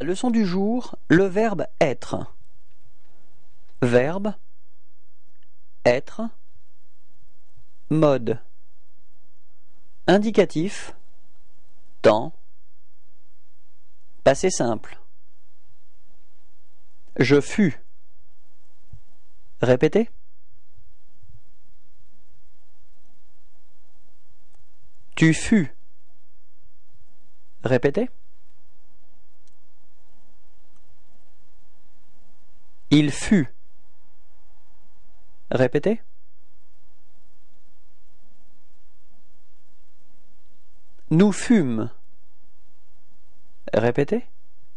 Leçon du jour, le verbe être. Verbe, être, mode. Indicatif, temps, passé simple. Je fus. Répétez. Tu fus. Répétez. Il fut. Répétez. Nous fûmes. Répétez.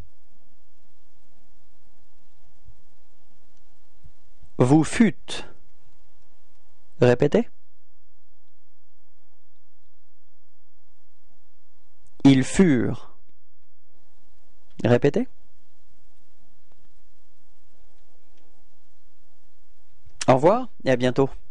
Vous fûtes. Répétez. Ils furent. Répétez. Au revoir et à bientôt.